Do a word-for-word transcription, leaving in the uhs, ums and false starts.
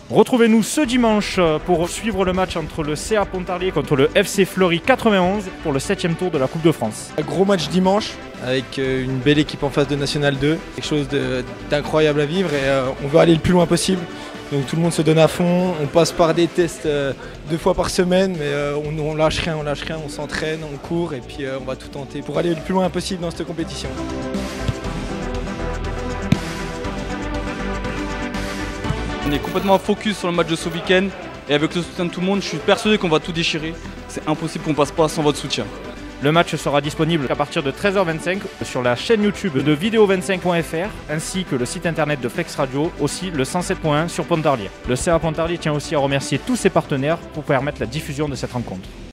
Retrouvez-nous ce dimanche pour suivre le match entre le C A Pontarlier contre le F C Fleury quatre-vingt-onze pour le septième tour de la Coupe de France. Un gros match dimanche avec une belle équipe en face de National deux. Quelque chose d'incroyable à vivre et euh, on veut aller le plus loin possible. Donc tout le monde se donne à fond, on passe par des tests euh, deux fois par semaine, mais euh, on, on lâche rien, on lâche rien, on s'entraîne, on court et puis euh, on va tout tenter pour aller le plus loin possible dans cette compétition. On est complètement focus sur le match de ce week-end et avec le soutien de tout le monde, je suis persuadé qu'on va tout déchirer. C'est impossible qu'on passe pas sans votre soutien. Le match sera disponible à partir de treize heures vingt-cinq sur la chaîne YouTube de vidéo vingt-cinq point F R ainsi que le site internet de Flex Radio, aussi le cent sept point un sur Pontarlier. Le C A Pontarlier tient aussi à remercier tous ses partenaires pour permettre la diffusion de cette rencontre.